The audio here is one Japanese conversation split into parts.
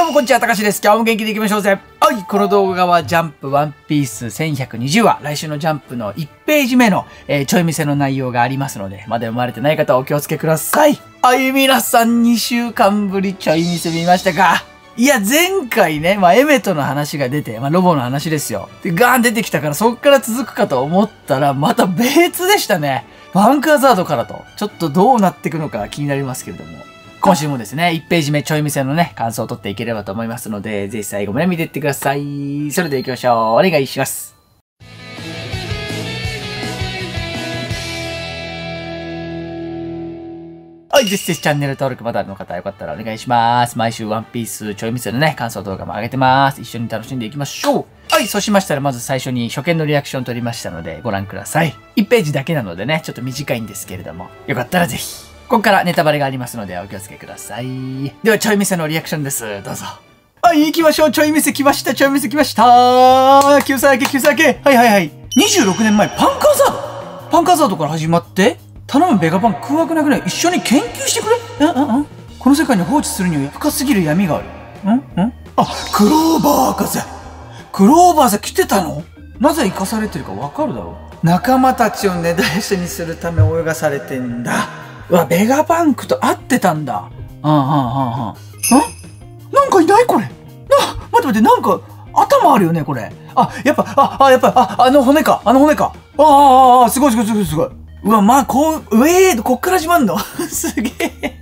もこんにちは、たかしです。今日も元気でいきましょうぜ。はい、この動画はジャンプワンピース1120話、来週のジャンプの1ページ目の、ちょい見せの内容がありますので、まだ読まれてない方はお気をつけください。はい、皆さん2週間ぶりちょい見せ見ましたか？いや、前回ね、エメトの話が出て、ロボの話ですよ。で、ガーン出てきたからそっから続くかと思ったら、また別でしたね。バンクアザードからと、ちょっとどうなっていくのか気になりますけれども。今週もですね、1ページ目ちょい見せのね、感想を取っていければと思いますので、ぜひ最後まで見ていってください。それでは行きましょう。お願いします。はい、ぜひチャンネル登録まだの方よかったらお願いします。毎週ワンピースちょい見せのね、感想動画も上げてます。一緒に楽しんでいきましょう。はい、そうしましたらまず最初に初見のリアクション取りましたのでご覧ください。1ページだけなのでね、ちょっと短いんですけれども、よかったらぜひ。ここからネタバレがありますのでお気をつけください。では、ちょい見せのリアクションです。どうぞ。はい、行きましょう。ちょい見せ来ました。ちょい見せ来ました。救済明け、救済明け。はいはいはい。26年前、パンカーザードパンカーザードから始まって、頼むベガパン空白なくない？一緒に研究してくれ？この世界に放置するには深すぎる闇がある。あ、クローバー博士。クローバーさん来てたの？なぜ生かされてるかわかるだろう。仲間たちを根絶やしにするため泳がされてんだ。うわ、ベガパンクと会ってたんだ。なんかいないこれ。待って待って、なんか、頭あるよね、これ。やっぱ、あの骨か、あの骨か。すごいすごいすごいすごい。うわ、こっから始まんのすげえ。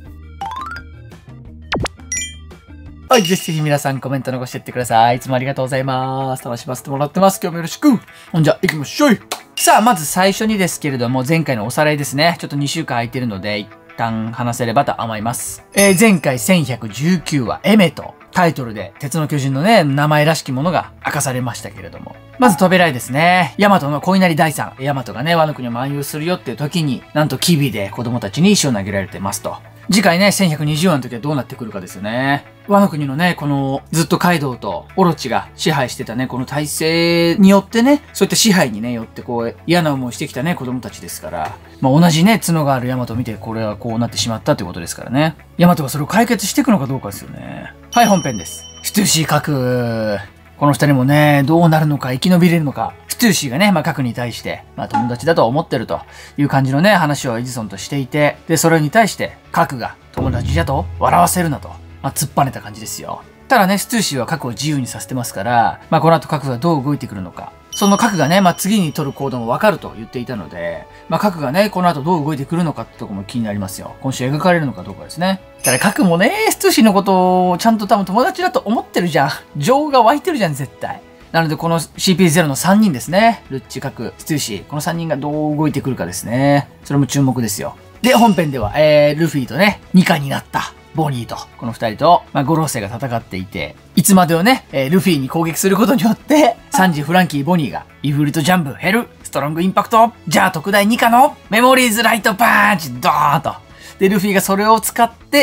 はい、ぜひぜひ皆さんコメント残していってください。いつもありがとうございます。楽しませてもらってます。今日もよろしく。ほんじゃ、行きましょう。さあ、まず最初にですけれども、前回のおさらいですね。ちょっと2週間空いてるので、一旦話せればと思います。前回1119話、エメト。タイトルで、鉄の巨人のね、名前らしきものが明かされましたけれども。まず、扉絵ですね。ヤマトの恋なり第三。ヤマトがね、ワノ国を漫遊するよっていう時に、なんとキビで子供たちに石を投げられてますと。次回ね、1120話の時はどうなってくるかですよね。ワノ国のね、この、ずっとカイドウとオロチが支配してたね、この体制によってね、そういった支配にね、よってこう、嫌な思いしてきたね、子供たちですから、同じね、角があるヤマトを見て、これはこうなってしまったってことですからね。ヤマトがそれを解決していくのかどうかですよね。はい、本編です。ストゥーシー核。この二人もね、どうなるのか、生き延びれるのか。ストゥーシーがね、核に対して、友達だと思ってるという感じのね、話をエジソンとしていて、で、それに対して、核が友達じゃと笑わせるなと、突っぱねた感じですよ。ただね、ストゥーシーは核を自由にさせてますから、この後核がどう動いてくるのか。その核がね、次に取る行動もわかると言っていたので、核がね、この後どう動いてくるのかってとこも気になりますよ。今週描かれるのかどうかですね。ただ核もね、ストゥーシーのことをちゃんと多分友達だと思ってるじゃん。情が湧いてるじゃん、絶対。なので、この CP0 の3人ですね。ルッチ、核、ストゥーシー。この3人がどう動いてくるかですね。それも注目ですよ。で、本編では、ルフィとね、2巻になった。ボニーと、この2人と、五老星が戦っていて、いつまでをね、ルフィに攻撃することによって、サンジ、フランキー、ボニーが、イフリとジャンプ、ヘル、ストロングインパクト、じゃあ特大2巻のメモリーズライトパンチ、ドーンと。で、ルフィがそれを使って、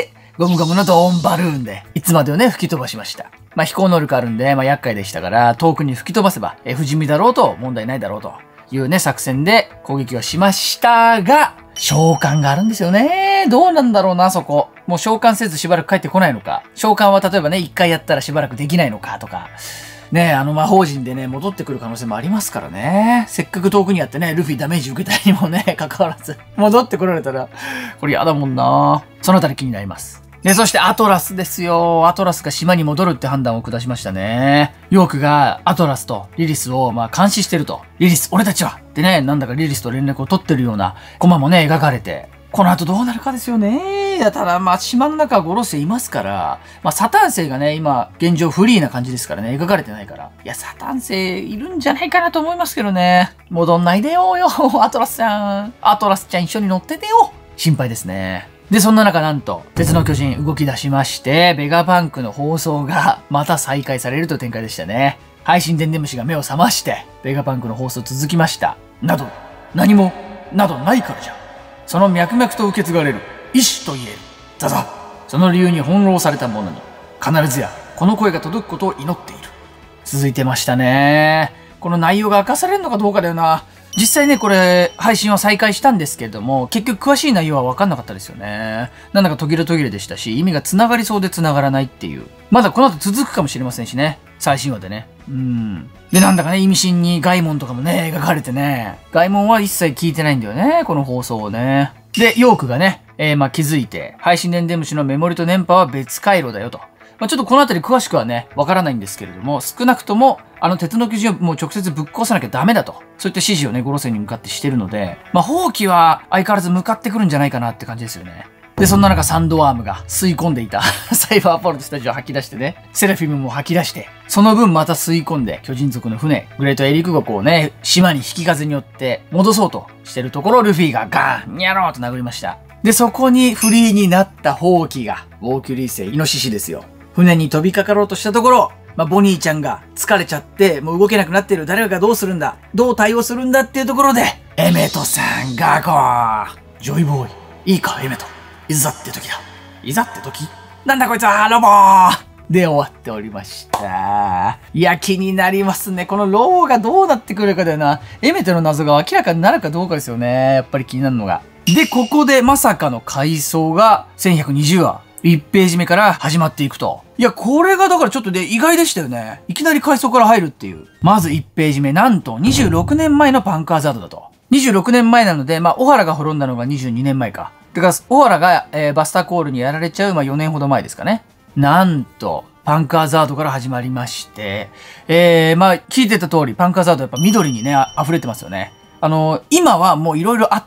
ゴムゴムのドーンバルーンで、いつまでをね、吹き飛ばしました。飛行能力あるんで、厄介でしたから、遠くに吹き飛ばせば、不死身だろうと、問題ないだろうというね、作戦で攻撃をしましたが、召喚があるんですよね。どうなんだろうな、そこ。もう召喚せずしばらく帰ってこないのか。召喚は例えばね、1回やったらしばらくできないのかとか。ね、魔法陣でね、戻ってくる可能性もありますからね。せっかく遠くにやってね、ルフィダメージ受けたにもね、関わらず、戻ってこられたら、これ嫌だもんな。そのあたり気になります。で、そしてアトラスですよ。アトラスが島に戻るって判断を下しましたね。ヨークがアトラスとリリスを監視してると。リリス、俺たちはってね、なんだかリリスと連絡を取ってるようなコマもね、描かれて。この後どうなるかですよね。ただ島の中はゴロ星いますから、サタン星がね、今、現状フリーな感じですからね、描かれてないから。いや、サタン星いるんじゃないかなと思いますけどね。戻んないでよ、アトラスちゃん。アトラスちゃん一緒に乗っててよ。心配ですね。で、そんな中なんと、鉄の巨人動き出しまして、ベガパンクの放送がまた再開されるという展開でしたね。配信電電虫が目を覚まして、ベガパンクの放送続きました。などないからじゃ。その脈々と受け継がれる、意志と言える。ザザ。その理由に翻弄された者に、必ずや、この声が届くことを祈っている。続いてましたね。この内容が明かされるのかどうかだよな。 実際ね、これ、配信は再開したんですけれども、結局詳しい内容は分かんなかったですよね。なんだか途切れ途切れでしたし、意味が繋がりそうで繋がらないっていう。まだこの後続くかもしれませんしね。最新話でね。で、なんだかね、意味深に凱門とかもね、描かれてね。凱門は一切聞いてないんだよね、この放送をね。で、ヨークがね、気づいて、配信電電虫のメモリと電波は別回路だよと。ちょっとこのあたり詳しくはね、わからないんですけれども、少なくとも、鉄の巨人をもう直接ぶっ壊さなきゃダメだと。そういった指示をね、ゴロセンに向かってしてるので、放棄は相変わらず向かってくるんじゃないかなって感じですよね。で、そんな中サンドワームが吸い込んでいたサイバーポルトスタジオを吐き出してね、セラフィムも吐き出して、その分また吸い込んで、巨人族の船、グレートエリック号をね、島に引き風によって戻そうとしてるところ、ルフィがガーン、ニャローと殴りました。で、そこにフリーになったホウキが、ウォーキュリー星、イノシシですよ。船に飛びかかろうとしたところ、ボニーちゃんが疲れちゃって、もう動けなくなってる。誰がどうするんだ、どう対応するんだっていうところで、エメトさんがジョイボーイ。いいか、エメト。いざって時だ。いざって時？なんだこいつは、ロボーで終わっておりました。いや、気になりますね。このロボがどうなってくるかだよな。エメトの謎が明らかになるかどうかですよね。やっぱり気になるのが。で、ここでまさかの回想が1120話。1ページ目から始まっていくと。いや、これがだからちょっと意外でしたよね。いきなり回想から入るっていう。まず1ページ目、なんと26年前のパンカーザードだと。26年前なので、小原が滅んだのが22年前か。だから、小原が、バスターコールにやられちゃう、4年ほど前ですかね。なんと、パンカーザードから始まりまして、聞いてた通り、パンカーザードやっぱ緑にね、溢れてますよね。今はもういろいろあって、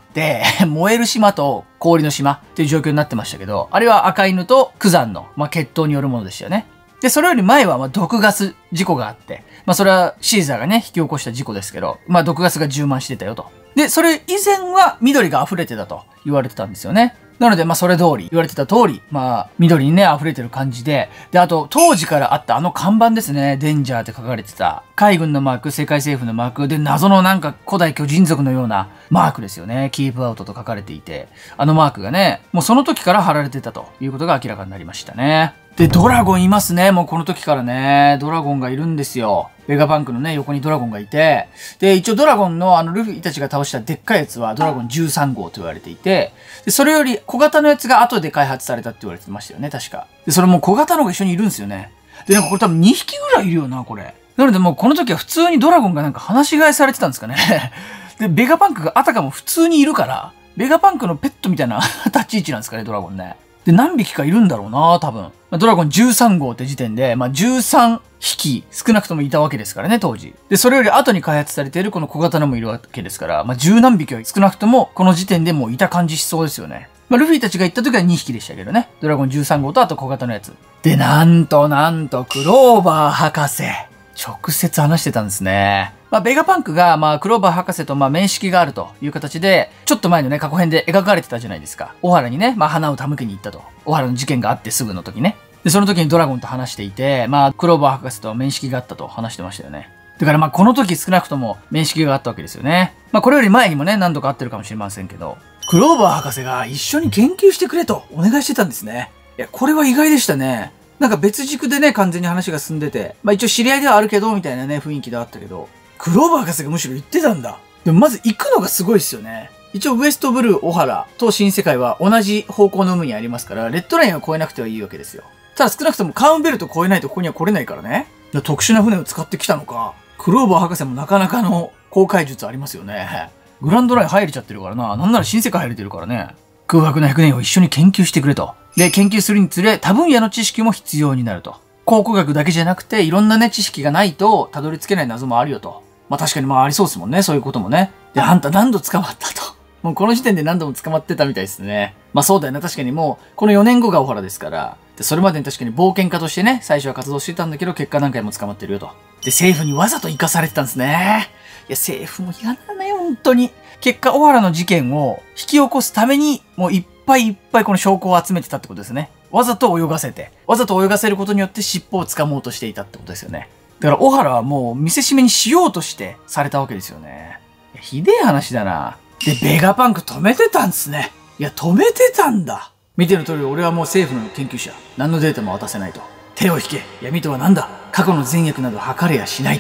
燃える島と氷の島っていう状況になってましたけど、あれは赤犬とクザンの、決闘によるものでしたよね。で、それより前は、毒ガス事故があって、それはシーザーがね、引き起こした事故ですけど、毒ガスが充満してたよと。で、それ以前は緑が溢れてたと言われてたんですよね。なので、それ通り、言われてた通り、緑にね、溢れてる感じで、で、あと、当時からあったあの看板ですね、デンジャーって書かれてた、海軍のマーク、世界政府のマーク、で、謎のなんか古代巨人族のようなマークですよね、キープアウトと書かれていて、あのマークがね、もうその時から貼られてたということが明らかになりましたね。で、ドラゴンいますね。もうこの時からね、ドラゴンがいるんですよ。ベガバンクのね、横にドラゴンがいて、で、一応ドラゴンのルフィたちが倒したでっかいやつはドラゴン13号と言われていて、で、それより小型のやつが後で開発されたって言われてましたよね、確か。で、それも小型のが一緒にいるんですよね。で、なんかこれ多分2匹ぐらいいるよな、これ。なのでもうこの時は普通にドラゴンがなんか放し飼いされてたんですかね。で、ベガバンクがあたかも普通にいるから、ベガバンクのペットみたいな立ち位置なんですかね、ドラゴンね。で、何匹かいるんだろうな、多分。ドラゴン13号って時点で、13匹少なくともいたわけですからね、当時。で、それより後に開発されているこの小型のもいるわけですから、十何匹は少なくともこの時点でもういた感じしそうですよね。ルフィたちが行った時は2匹でしたけどね。ドラゴン13号とあと小型のやつ。で、なんと、クローバー博士。直接話してたんですね。ベガパンクが、クローバー博士と、面識があるという形で、ちょっと前のね、過去編で描かれてたじゃないですか。小原にね、花を手向けに行ったと。小原の事件があってすぐの時ね。で、その時にドラゴンと話していて、クローバー博士と面識があったと話してましたよね。だからこの時少なくとも面識があったわけですよね。これより前にもね、何度か会ってるかもしれませんけど、クローバー博士が一緒に研究してくれとお願いしてたんですね。いや、これは意外でしたね。なんか別軸でね、完全に話が進んでて、一応知り合いではあるけど、みたいなね、雰囲気ではあったけど、クローバー博士がむしろ言ってたんだ。でもまず行くのがすごいっすよね。一応ウエストブルー、オハラと新世界は同じ方向の海にありますから、レッドラインは越えなくてはいいわけですよ。ただ少なくともカウンベルト越えないとここには来れないからね。特殊な船を使ってきたのか。クローバー博士もなかなかの航海術ありますよね。グランドライン入れちゃってるからな。なんなら新世界入れてるからね。空白の100年を一緒に研究してくれと。で、研究するにつれ多分野の知識も必要になると。考古学だけじゃなくていろんなね、知識がないとたどり着けない謎もあるよと。確かにありそうですもんね。そういうこともね。で、あんた何度捕まったと。もうこの時点で何度も捕まってたみたいですね。そうだよね。確かにもう、この4年後がオハラですから。で、それまでに確かに冒険家としてね、最初は活動してたんだけど、結果何回も捕まってるよと。で、政府にわざと生かされてたんですね。いや、政府も嫌だね、本当に。結果、オハラの事件を引き起こすために、もういっぱいいっぱいこの証拠を集めてたってことですね。わざと泳がせて。わざと泳がせることによって尻尾を掴もうとしていたってことですよね。だから、オハラはもう見せしめにしようとしてされたわけですよね。いや、ひでえ話だな。で、ベガパンク止めてたんですね。いや、止めてたんだ。見ての通り、俺はもう政府の研究者。何のデータも渡せないと。手を引け。闇とは何だ。過去の善悪など測れやしないと。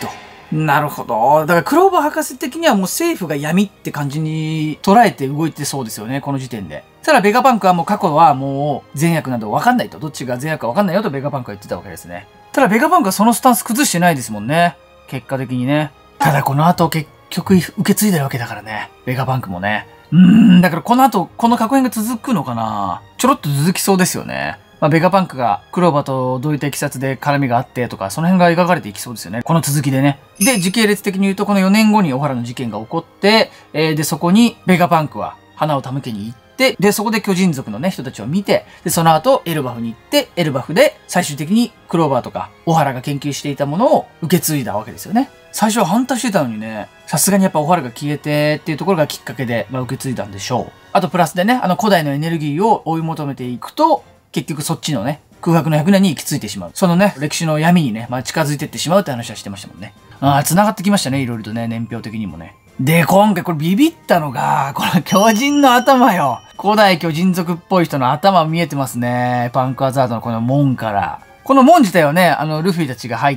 なるほど。だからクローバー博士的にはもう政府が闇って感じに捉えて動いてそうですよね、この時点で。ただベガパンクはもう過去はもう善悪など分かんないと。どっちが善悪か分かんないよとベガパンクは言ってたわけですね。ただベガパンクはそのスタンス崩してないですもんね。結果的にね。ただこの後結局受け継いでるわけだからね。ベガパンクもね。だからこの後、この過去編が続くのかな？ちょろっと続きそうですよね。まあ、ベガパンクがクローバーとどういったいきさつで絡みがあってとか、その辺が描かれていきそうですよね。この続きでね。で、時系列的に言うと、この4年後に小原の事件が起こって、で、そこにベガパンクは花を手向けに行って、で、そこで巨人族のね、人たちを見て、で、その後、エルバフに行って、エルバフで最終的にクローバーとか、小原が研究していたものを受け継いだわけですよね。最初は反対してたのにね、さすがにやっぱ小原が消えてっていうところがきっかけで、受け継いだんでしょう。あとプラスでね、古代のエネルギーを追い求めていくと、結局そっちのね、空白の100年に行き着いてしまう。そのね、歴史の闇にね、近づいてってしまうって話はしてましたもんね。繋がってきましたね、いろいろとね、年表的にもね。で、今回これビビったのが、この巨人の頭よ。古代巨人族っぽい人の頭見えてますね。パンクアザードのこの門から。この門自体はね、ルフィたちが入って、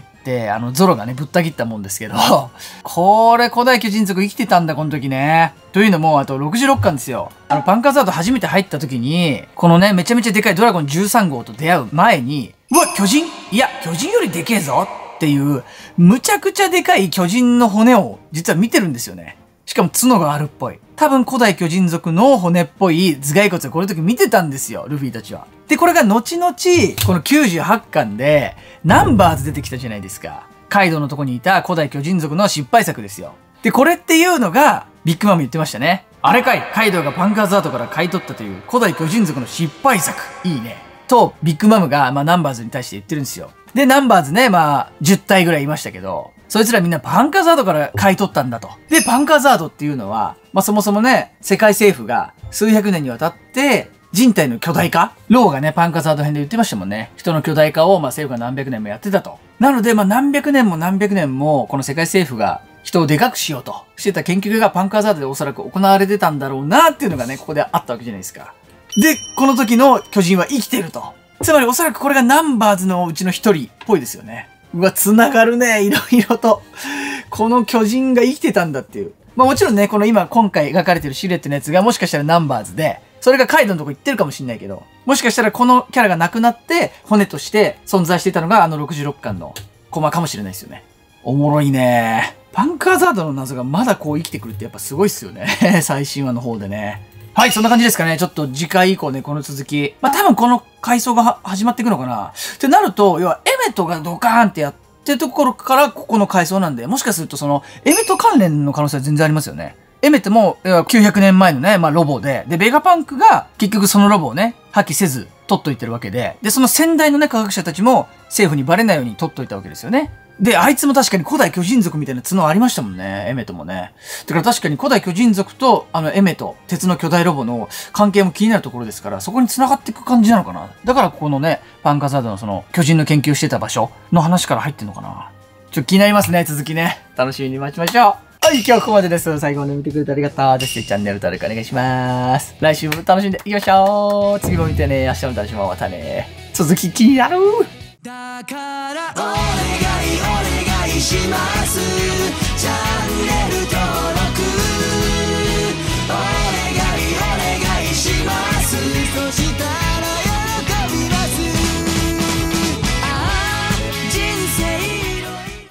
ゾロがね、ぶった切ったもんですけど、これ古代巨人族生きてたんだ、この時ね。というのも、あと66巻ですよ。パンクアザード初めて入った時に、このね、めちゃめちゃでかいドラゴン13号と出会う前に、うわ、巨人？いや、巨人よりでけえぞっていう、むちゃくちゃでかい巨人の骨を実は見てるんですよね。しかも角があるっぽい。多分古代巨人族の骨っぽい頭蓋骨をこの時見てたんですよ、ルフィたちは。で、これが後々、この98巻で、ナンバーズ出てきたじゃないですか。カイドウのとこにいた古代巨人族の失敗作ですよ。で、これっていうのが、ビッグマム言ってましたね。あれかい、カイドウがパンクアザードから買い取ったという古代巨人族の失敗作。いいね。と、ビッグマムが、ナンバーズに対して言ってるんですよ。で、ナンバーズね、10体ぐらいいましたけど、そいつらみんなパンクアザードから買い取ったんだと。で、パンクアザードっていうのは、そもそもね、世界政府が数百年にわたって、人体の巨大化ローがね、パンクアザード編で言ってましたもんね。人の巨大化を、政府が何百年もやってたと。なので、何百年も何百年も、この世界政府が人をでかくしようとしてた研究がパンクアザードでおそらく行われてたんだろうなっていうのがね、ここであったわけじゃないですか。で、この時の巨人は生きてると。つまりおそらくこれがナンバーズのうちの一人っぽいですよね。うわ、繋がるね、いろいろと。この巨人が生きてたんだっていう。もちろんね、この今回描かれてるシルエットのやつがもしかしたらナンバーズで、それがカイドウのとこ行ってるかもしんないけど、もしかしたらこのキャラがなくなって、骨として存在していたのが66巻のコマかもしれないですよね。おもろいね。パンクアザードの謎がまだこう生きてくるってやっぱすごいっすよね。最新話の方でね。はい、そんな感じですかね。ちょっと次回以降ね、この続き。多分この回想が始まっていくのかな。ってなると、要はエメトがドカーンってやってるところからここの回想なんで、もしかするとそのエメト関連の可能性は全然ありますよね。エメトも900年前のね、ロボで、ベガパンクが結局そのロボをね、破棄せず取っといてるわけで、で、その先代のね、科学者たちも政府にバレないように取っといたわけですよね。で、あいつも確かに古代巨人族みたいな角ありましたもんね。エメトもね。だから確かに古代巨人族とエメト、鉄の巨大ロボの関係も気になるところですから、そこに繋がっていく感じなのかな。だからここのね、パンクアザードのその巨人の研究してた場所の話から入ってんのかな。気になりますね、続きね。楽しみに待ちましょう。はい、今日はここまでです。最後まで見てくれてありがとう。ぜひチャンネル登録お願いします。来週も楽しんでいきましょう。次も見てね。明日も楽しもう。またね。続き気になる。だからお願いします。チャンネル